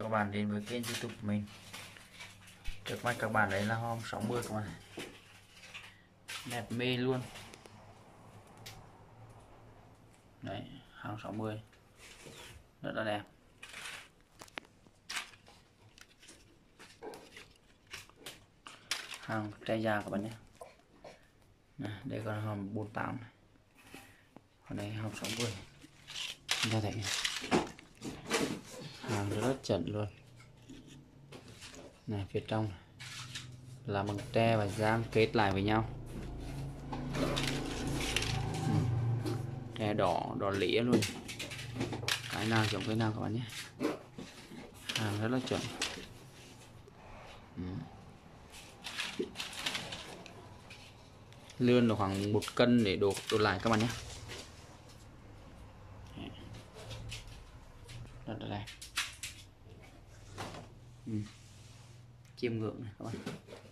các bạn đến với kênh YouTube của mình. Trước mắt các bạn đấy là Hom 60 các bạn, đẹp mê luôn đấy, hàng 60 rất là đẹp. Hàng tre già các bạn nhé. Đây còn Hom 48 này. Còn đây Hom 60 chúng ta thấy hàng rất chuẩn luôn này, phía trong là bằng tre và dang kết lại với nhau, tre đỏ đỏ lĩa luôn, cái nào giống cái nào các bạn nhé. Hàng rất là chuẩn. Lươn là khoảng 1 cân để đổ lại các bạn nhé. Rất là đẹp. Chiêm ngưỡng này các bạn.